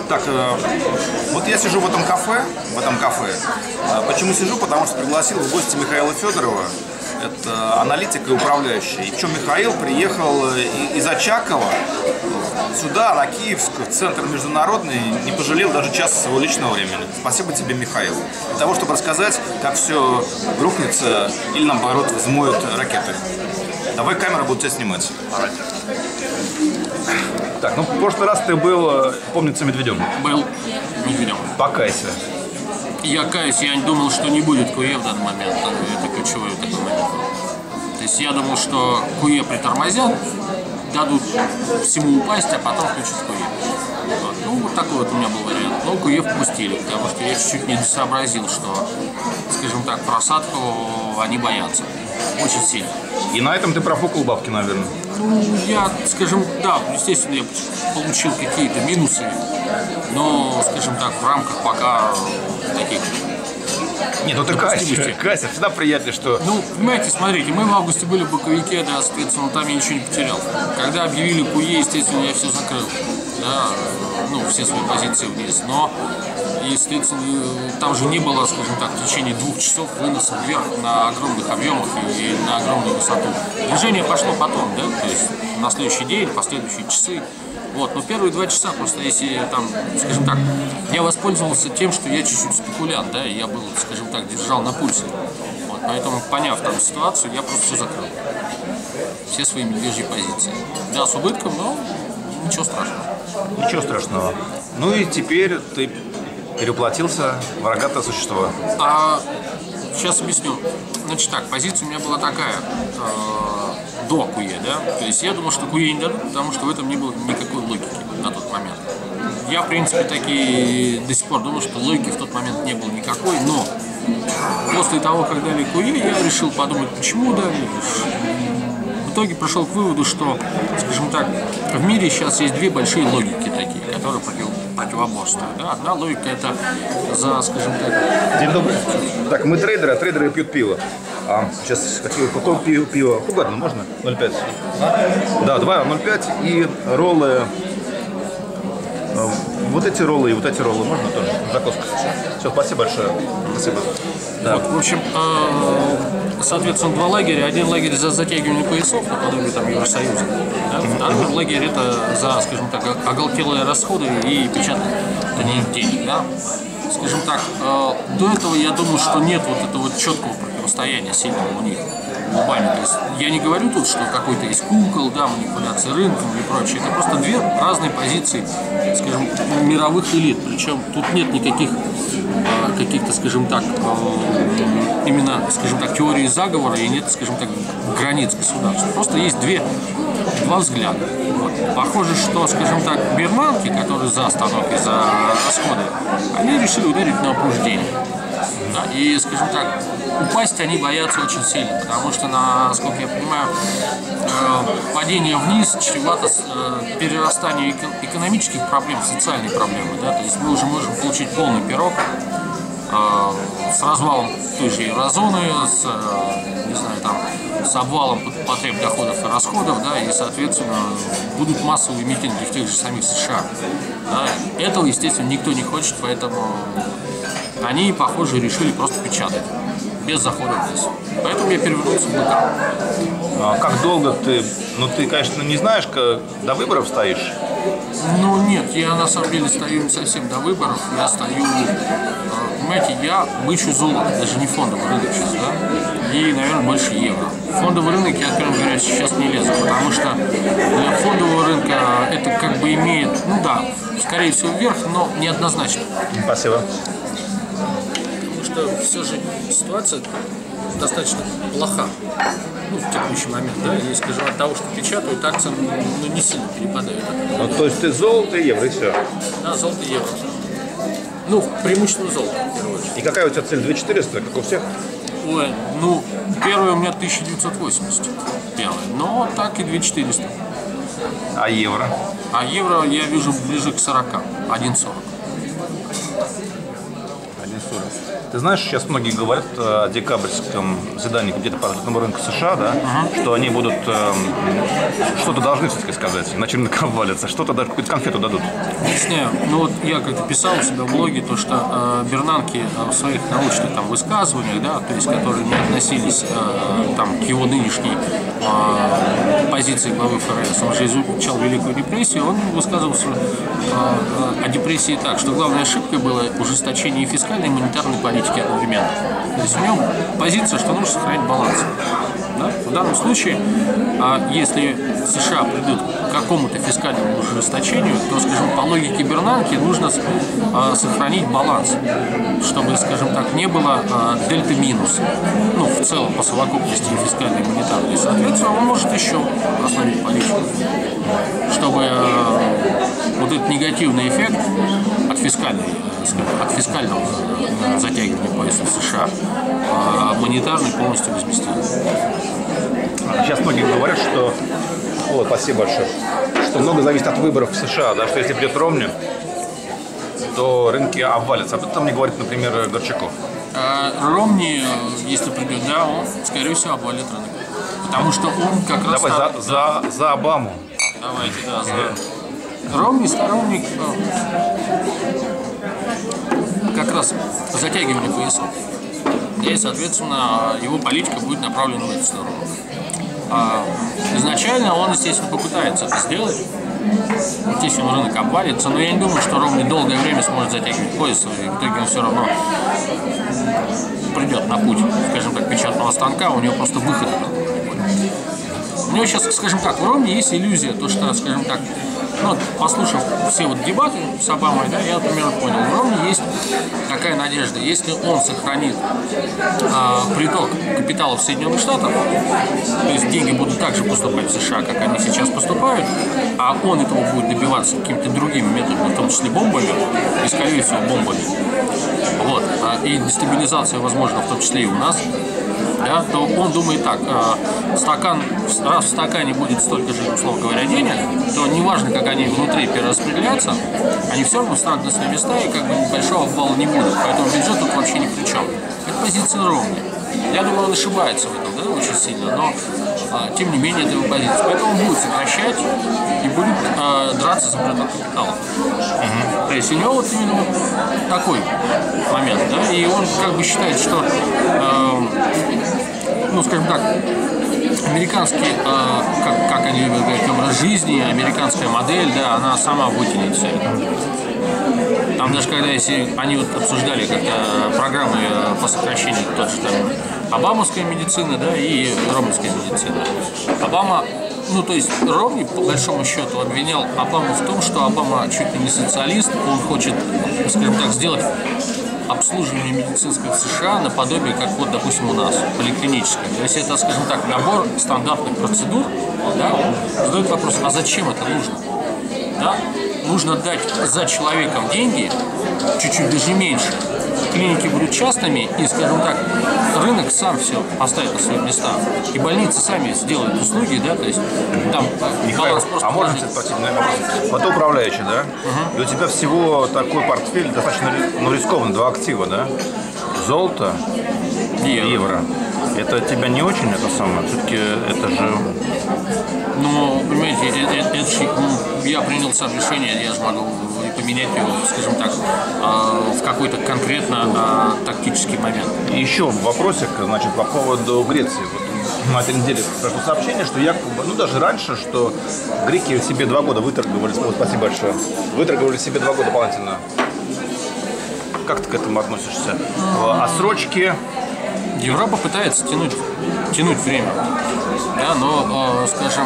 Так, вот я сижу в этом кафе. Почему сижу? Потому что пригласил в гости Михаила Федорова. Это аналитик и управляющий. И причем Михаил приехал из Очакова сюда, на Киевск, в центр международный, не пожалел даже часа своего личного времени. Спасибо тебе, Михаил. Для того, чтобы рассказать, как все рухнется или, наоборот, взмоют ракеты. Давай, камера будет тебя снимать. Так, ну в прошлый раз ты был, помнится, Медведем. Был Медведем. Покайся. Я каюсь, я думал, что не будет КУЕ в данный момент. Это ключевой такой момент. То есть я думал, что КУЕ притормозят, дадут всему упасть, а потом включат КУЕ. Вот. Ну, вот такой вот у меня был вариант. Но КУЕ впустили, потому что я чуть-чуть не сообразил, что, скажем так, просадку они боятся. Очень сильно. И на этом ты профукал бабки, наверное. Ну, я, скажем, да, естественно, я получил какие-то минусы, но, скажем так, в рамках пока таких... Нет, ну ты Кася, всегда приятно, что... Ну, понимаете, смотрите, мы в августе были в боковике, да, соответственно, там я ничего не потерял. Когда объявили КУЕ, естественно, я все закрыл, да, ну, все свои позиции вниз, но, естественно, там же не было, скажем так, в течение 2 часов выноса вверх на огромных объемах и на огромную высоту. Движение пошло потом, да, то есть на следующий день, последующие часы. Вот, но первые 2 часа просто, если там, скажем так, я воспользовался тем, что я чуть-чуть спекулянт, да, и я был, скажем так, держал на пульсе. Вот, поэтому, поняв там ситуацию, я просто все закрыл. Все свои медвежьи позиции. Да, с убытком, но ничего страшного. Ничего страшного. Ну и теперь ты переплатился в рогатое существо. Сейчас объясню. Значит так, позиция у меня была такая. До КУЕ, да, то есть я думал, что КУЕ не дадут, потому что в этом не было никакой логики на тот момент. Я, в принципе, таки до сих пор думаю, что логики в тот момент не было никакой, но после того, как дали КУЕ, я решил подумать, почему дали. В итоге пришел к выводу, что, скажем так, в мире сейчас есть 2 большие логики такие, которые противоборствуют. Да? Одна логика — это за, скажем так... День добрый. Так, мы трейдеры, а трейдеры пьют пиво. Сейчас какое пиво? Угодно, можно? 0,5. Да, 2,05 и роллы. Вот эти роллы и вот эти роллы можно тоже? Закуска. Все, спасибо большое. Спасибо. Да. Вот, в общем, соответственно, 2 лагеря. Один лагерь за затягивание поясов, наподобие там Евросоюза. Да? Второй лагерь — это за, скажем так, оголтелые расходы и печатание денег. Да? Скажем так, до этого я думал, что нет вот этого четкого противостояния сильного у них глобально. То есть я не говорю тут, что какой-то есть кукол, да, манипуляции рынком и прочее. Это просто 2 разные позиции, скажем, мировых элит. Причем тут нет никаких каких-то, скажем так, именно, скажем так, теории заговора и нет, скажем так, границ государства. Просто есть 2 взгляда. Вот. Похоже, что, скажем так, бирманки, которые за остановки, за расходы, они решили ударить на опруждение. Да, и, скажем так, упасть они боятся очень сильно, потому что, насколько я понимаю, падение вниз чревато перерастанием экономических проблем в социальные проблемы. Да? То есть мы уже можем получить полный пирог с развалом той же еврозоны, не знаю, там, с обвалом потреб доходов и расходов, да, и, соответственно, будут массовые митинги в тех же самих США. Да. Этого, естественно, никто не хочет, поэтому они, похоже, решили просто печатать, без захода вниз. Поэтому я перевернулся в БК. Как долго ты, ну ты, конечно, не знаешь, как до выборов стоишь? Ну нет, я на самом деле стою не совсем до выборов, я стою, понимаете, я бычу золото, даже не фондовый рынок сейчас, да, и, наверное, больше евро. Фондовый рынок я, откровенно говоря, сейчас не лезу, потому что для фондового рынка это как бы имеет, ну да, скорее всего вверх, но неоднозначно. Спасибо. Потому что все же ситуация достаточно плоха, ну, в текущий момент, да, и, скажем, от того, что печатают, акции, ну, не сильно перепадают. Ну, то есть ты золото и евро, и все? Да, золото и евро. Ну, преимущественно золото, в первую очередь. И какая у тебя цель? 2400, как у всех? Ой, ну, первая у меня 1980, первая, но так и 2400. А евро? А евро я вижу ближе к 40, 1,40. 1,40. профессуры. Ты знаешь, сейчас многие говорят о декабрьском заседании где-то по открытому рынку США, да, что они будут что-то должны все-таки сказать, иначе рынок обвалится, что-то даже какую-то конфету дадут. Объясняю. Ну вот я как-то писал у себя в блоге, то, что Бернанке в своих научных там высказываниях, да, то есть которые не относились там, к его нынешней позиции главы ФРС, он же изучал Великую депрессию, он высказывался о депрессии так, что главной ошибкой было ужесточение фискальной и монетарной политики одновременно. То есть в нем позиция, что нужно сохранять баланс. Да? В данном случае, если США придут к какому-то фискальному ужесточению, то, скажем, по логике Бернанке нужно сохранить баланс, чтобы, скажем так, не было дельта-минус, ну, в целом по совокупности фискальной и монетарной. Соответственно, он может еще ослабить политику, чтобы вот этот негативный эффект от фискального затягивания пояса США монетарный полностью возместил. Сейчас многие говорят, что, вот, спасибо большое, что много зависит от выборов в США, да, что если придет Ромни, то рынки обвалятся. Об этом мне говорит, например, Горчаков. Ромни, если придет, да, он, скорее всего, обвалит рынок. Потому что он как раз... Давай за Обаму. Давайте, да, за... Ромни сторонник как раз затягивания поясов. И, соответственно, его политика будет направлена в эту сторону. Изначально он, естественно, попытается это сделать. Естественно, рынок обвалится, но я не думаю, что Ромни долгое время сможет затягивать пояс, и в итоге он все равно придет на путь, скажем так, печатного станка, у него просто выхода. У него сейчас, скажем так, в Ромни есть иллюзия, то, что, скажем так, ну, послушав все вот дебаты с Обамой, да, я, например, понял, в Ромни есть такая надежда, если он сохранит приток капитала в Соединенных Штатах, то есть деньги будут так же поступать в США, как они сейчас поступают, а он этого будет добиваться какими-то другими методами, в том числе бомбами, и, скорее всего, бомбами, вот, и дестабилизация возможна в том числе и у нас, да, то он думает так, раз в стакане будет столько же, условно говоря, денег, то неважно, как они внутри перераспределятся, они все равно встанут на свои места, и как бы большого обвала не будет. Поэтому бюджет тут вообще ни при чем. Это позиция Ромни. Я думаю, он ошибается в этом, да, очень сильно, но тем не менее это его позиция. Поэтому он будет сокращать и будет драться за приток капитала. То есть у него вот именно вот такой момент, да, и он как бы считает, что ну, скажем так, американский, как они любят говорить, образ жизни, американская модель, да, она сама вытянет все это. Там даже когда если они вот обсуждали как-то программы по сокращению тот же там обамовская медицина, да, и ромневская медицина. Обама, ну то есть Ромни по большому счету обвинял Обаму в том, что Обама чуть ли не социалист, он хочет, скажем так, сделать обслуживание медицинского в США наподобие, как вот, допустим, у нас, поликлиническое. То есть это, скажем так, набор стандартных процедур, да, он задает вопрос, а зачем это нужно? Да? Нужно дать за человеком деньги, чуть-чуть даже меньше. Клиники будут частными, и, скажем так, рынок сам все поставит на свои места. И больницы сами сделают услуги, да, то есть там баланс просто... А можно спросить, вот ты управляющий, да? И у тебя всего такой портфель достаточно рискованный, два актива, да? Золото и евро. Это тебя не очень, это самое? Все-таки это же... Ну, понимаете, это же, я принял сам решение, я же могу поменять его, скажем так, в какой-то конкретно тактический момент. И еще вопросик, значит, по поводу Греции. Вот на этой неделе прошло сообщение, что якобы, ну даже раньше, что греки себе 2 года выторговали, спасибо большое, выторговали себе 2 года дополнительно. Как ты к этому относишься? Отсрочки? Европа пытается тянуть время, да, но, скажем,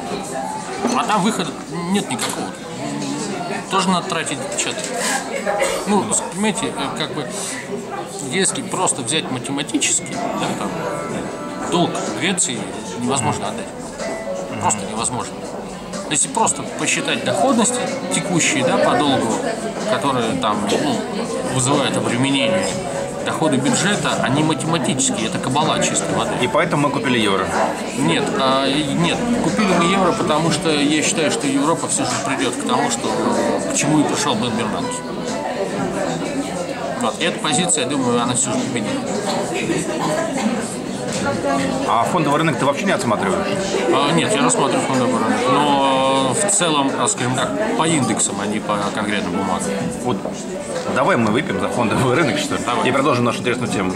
а там выхода нет никакого. Тоже надо тратить бюджет. Ну, понимаете, как бы, если просто взять математически, да, там, долг Греции невозможно отдать. Просто невозможно. Если просто посчитать доходности текущие, да, по долгу, которые там, ну, вызывают обременение, доходы бюджета, они математические, это кабала чистой воды. И поэтому мы купили евро? Нет, нет, купили мы евро, потому что я считаю, что Европа все же придет к тому, что к чему и пришел Бен Бернанке. Вот. И эта позиция, я думаю, она все же победит. А фондовый рынок ты вообще не отсматриваешь? Нет, я рассматриваю фондовый рынок, но в целом, скажем так, по индексам, а не по конкретным бумагам. Вот давай мы выпьем за фондовый рынок, что ли, Давай. и продолжим нашу интересную тему.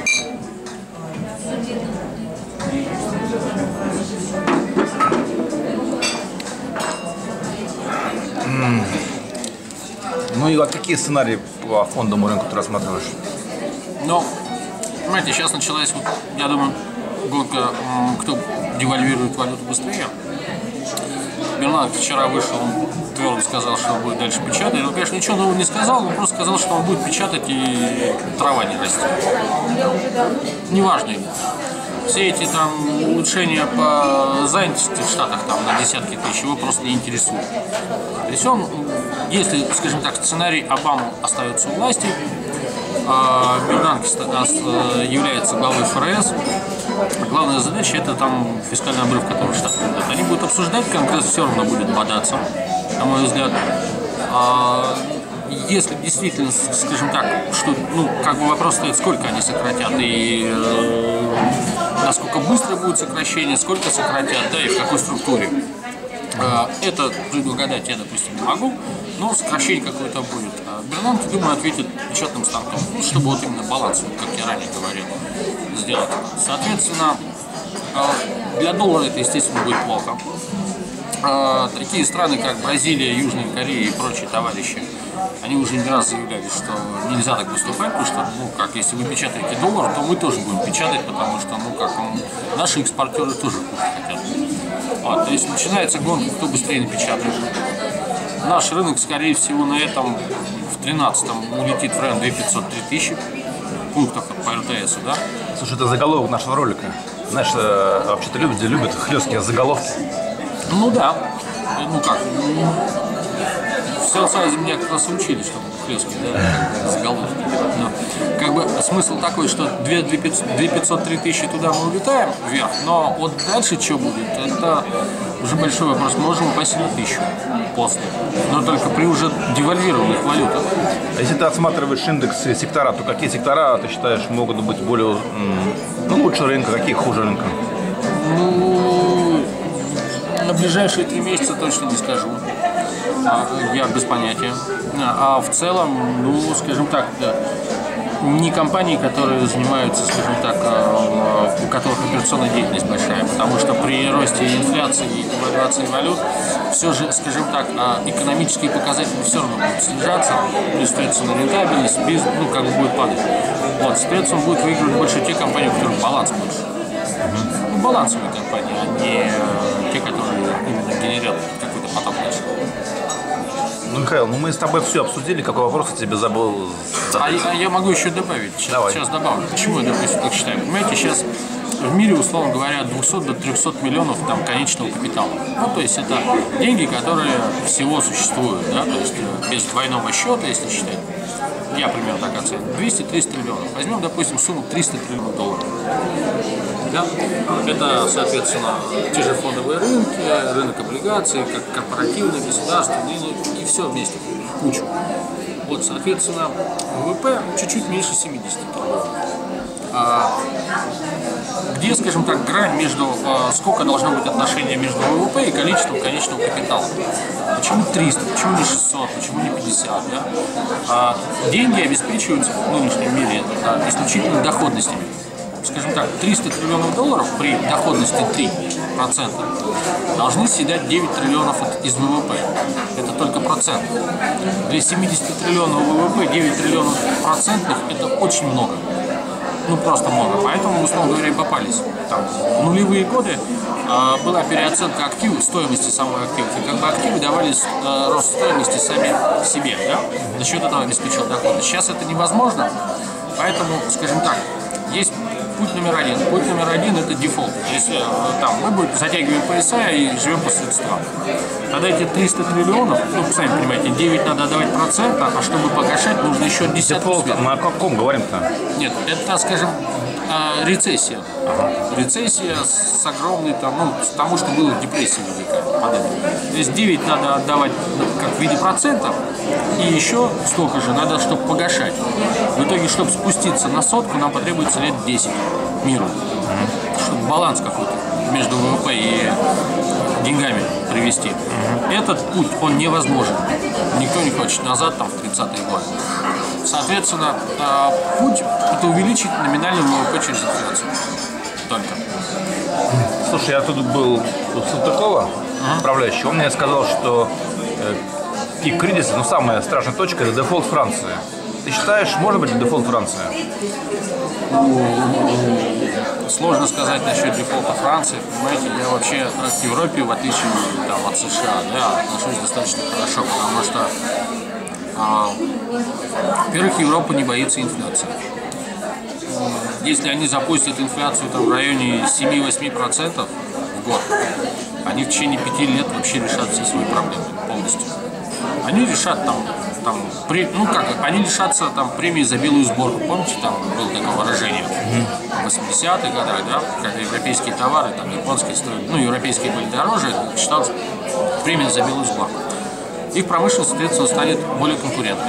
Ну и какие сценарии по фондовому рынку ты рассматриваешь? Но, понимаете, сейчас началась, вот, я думаю, гонка, кто девальвирует валюту быстрее. Бернанке вчера вышел, он твердо сказал, что он будет дальше печатать. Он, конечно, ничего нового не сказал, он просто сказал, что он будет печатать и трава не растет. Неважно ему. Все эти там улучшения по занятости в Штатах там на десятки тысяч его просто не интересуют. То есть он, если, скажем так, сценарий Обамы остается у власти, Бернанке является главой ФРС, главная задача — это там фискальный обрыв, который Штаты ведут. Они будут обсуждать, Конгресс все равно будет бодаться, на мой взгляд. Если действительно, скажем так, что, ну, как бы вопрос стоит, сколько они сократят и насколько быстро будет сокращение, сколько сократят, да, и в какой структуре. Это предугадать я, допустим, не могу, но сокращение какое-то будет. Бернанке, думаю, ответит печатным станком, чтобы вот именно баланс, как я ранее говорил, сделать. Соответственно, для доллара это, естественно, будет плохо. Такие страны, как Бразилия, Южная Корея и прочие товарищи, они уже не раз заявляли, что нельзя так выступать, потому что, ну, как, если вы печатаете доллар, то мы тоже будем печатать, потому что, ну, как, наши экспортеры тоже кушать хотят. То есть начинается гонка, кто быстрее напечатает. Наш рынок, скорее всего, на этом в 13-м улетит в район 2500-3000 пунктов по РТС, да? Слушай, это заголовок нашего ролика. Знаешь, вообще-то любят хлесткие заголовки. Ну да. Ну как, в селсайзе меня как раз учили, что хлесткие, да, заголовки. Но, как бы смысл такой, что 2500-3000 туда мы улетаем вверх, но вот дальше что будет, это уже большой вопрос. Мы можем упасть на 1000 после, но только при уже девальвированных валютах. А если ты отсматриваешь индекс сектора, то какие сектора, ты считаешь, могут быть более, ну, лучше рынка, какие хуже рынка? Ну, на ближайшие 3 месяца точно не скажу. Я без понятия. А в целом, ну, скажем так, да, не компании, которые занимаются, скажем так, у которых операционная деятельность большая, потому что при росте инфляции и девальвации валют все же, скажем так, экономические показатели все равно будут снижаться, плюс, соответственно, рентабельность, ну, как бы будет падать. Вот, соответственно, будет выигрывать больше те компании, у которых баланс больше. Ну, балансовые компании, а не те, которые именно генерят какой-то поток дальше. Ну, Михаил, ну мы с тобой все обсудили, какой вопрос я тебе забыл задать. Я могу еще добавить, сейчас добавлю. Почему я, допустим, так считаю? Понимаете, сейчас в мире, условно говоря, от 200 до 300 миллионов там конечного капитала. Ну, то есть это деньги, которые всего существуют, да, то есть без двойного счета, если считать. Я примерно так оцениваю. 200-300 триллионов. Возьмем, допустим, сумму 300 триллионов долларов. Да? Это, соответственно, те же фондовые рынки, рынок облигаций, как корпоративные, государственные, и все вместе, в кучу. Вот, соответственно, ВВП чуть-чуть меньше 70 триллионов. Где, скажем так, грань между, сколько должно быть отношение между ВВП и количеством конечного капитала? Почему 300, почему не 600, почему не 50? Да? Деньги обеспечиваются в нынешнем мире исключительно доходностями. Скажем так, 300 триллионов долларов при доходности 3% должны съедать 9 триллионов из ВВП. Это только процент. Для 70 триллионов ВВП 9 триллионов процентных – это очень много. Ну, просто много. Поэтому, условно говоря, и попались. Там, в нулевые годы была переоценка активов, стоимости самых активов. И как бы активы давали рост стоимости сами себе, да? За счет этого обеспечивал доходность. Сейчас это невозможно. Поэтому, скажем так, есть путь номер один. Путь номер один – это дефолт. Если там мы затягиваем пояса и живем по средствам. Тогда эти 300 триллионов, ну, сами понимаете, 9 надо давать процента, а чтобы погашать, нужно еще десятку. Дефолт, мы о каком говорим-то? Нет, это, скажем, рецессия. Рецессия с огромной, там, ну, с тому, что было в депрессии великая. модель. То есть 9 надо отдавать как в виде процентов, и еще столько же надо, чтобы погашать. В итоге, чтобы спуститься на сотку, нам потребуется лет 10 миру. Чтобы баланс какой-то между ВВП и деньгами привести. Этот путь, он невозможен. Никто не хочет назад, там, в 30-е годы. Соответственно, путь – это увеличить номинальный ВВП через инфляцию. Только. Слушай, я тут был у Салтыкова, управляющий, он мне сказал, что пик кризиса, ну самая страшная точка – это дефолт Франции. Ты считаешь, может быть дефолт Франции? Сложно сказать насчет дефолта Франции. Понимаете, я вообще к Европе, в отличие там, от США, да, отношусь достаточно хорошо, потому что, во-первых, Европа не боится инфляции. Если они запустят инфляцию там, в районе 7-8% в год, они в течение 5 лет вообще решат все свои проблемы полностью. Они решат они лишатся там премии за белую сборку. Помните, там было такое выражение в 80-х годах, да, когда европейские товары, там японские строили, ну, европейские были дороже, считалось премия за белую сборку. Их промышленность, соответственно, станет более конкурентной.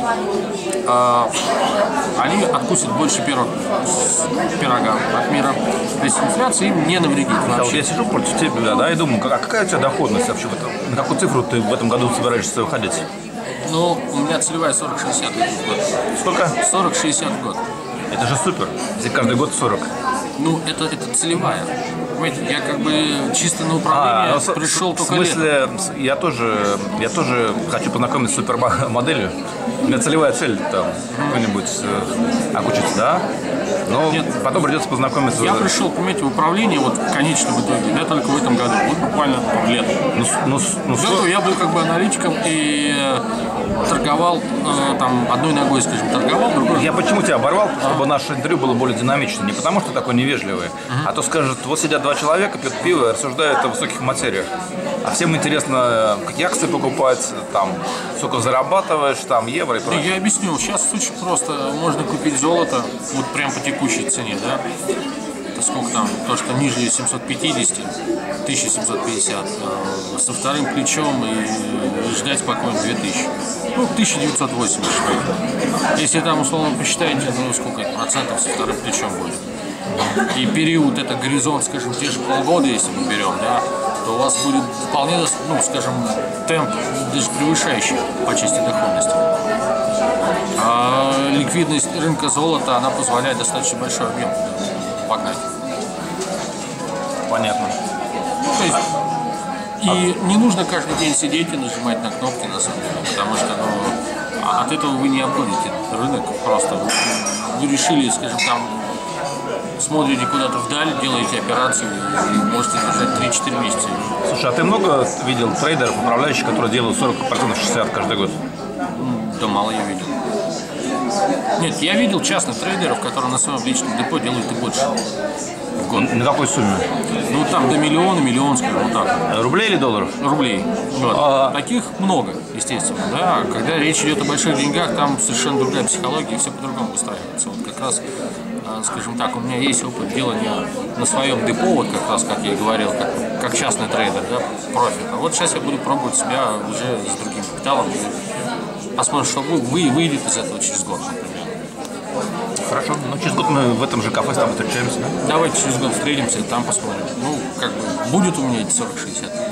Они откусят больше пирога от мира. То есть инфляция им не навредит вообще. Вот я сижу против тебя, да, и думаю, какая у тебя доходность вообще? На какую цифру ты в этом году собираешься выходить? Ну, у меня целевая 40-60 год. Сколько? 40-60 год. Это же супер, если каждый год 40. Ну, это целевая. Понимаете, я как бы чисто на управление пришел только летом. В смысле, я тоже хочу познакомиться с супермоделью. У меня целевая цель там какой-нибудь окучиться, да? Но нет, потом придется познакомиться. Я пришел, понимаете, в управление вот в конечном итоге, да, только в этом году, вот буквально летом. До этого я был как бы аналитиком и торговал там одной ногой, скажем, торговал, другой. Я почему тебя оборвал, чтобы наше интервью было более динамичным. Не потому, что такой невежливый, а то скажет, вот сидят два человека, пьют пиво и рассуждают о высоких материях. А всем интересно, какие акции покупать, там, сколько зарабатываешь, там, евро и прочее. Я объясню, сейчас очень просто. Можно купить золото, вот прям по текущей цене, да? Это сколько там, то, что ниже 750, 1750, со вторым плечом и ждать спокойно 2000. Ну, 1980. Если там, условно, посчитаете, ну, сколько это процентов со вторым плечом будет. И период, это горизонт, скажем, те же полгода, если мы берем, да, то у вас будет вполне, ну, скажем, темп даже превышающий по части доходности. А ликвидность рынка золота, она позволяет достаточно большой объем погнать. Понятно. То есть, и не нужно каждый день сидеть и нажимать на кнопки, на самом деле, потому что, ну, от этого вы не обгоните рынок просто. Вы решили, скажем, там, смотрите куда-то вдаль, делаете операцию и можете держать 3-4 месяца. Слушай, а ты много видел трейдеров, управляющих, которые делают 40%, 60% каждый год? Да мало я видел. Нет, я видел частных трейдеров, которые на своем личном депо делают и больше в год. На какой сумме? Ну там до миллион, скажем, вот так. Рублей или долларов? Рублей. Вот. Таких много, естественно. Да? Когда речь идет о больших деньгах, там совершенно другая психология, и все по-другому выстраивается. Вот как раз, скажем так, у меня есть опыт делания на своем депо, вот как раз, как я и говорил, как частный трейдер, да, профит. А вот сейчас я буду пробовать себя уже с другим капиталом. Посмотрим, что выйдет из этого через год, например. Хорошо. Ну, через год мы в этом же кафе с тобой встречаемся, да? Давайте через год встретимся, там посмотрим. Ну, как бы, будет у меня эти 40-60.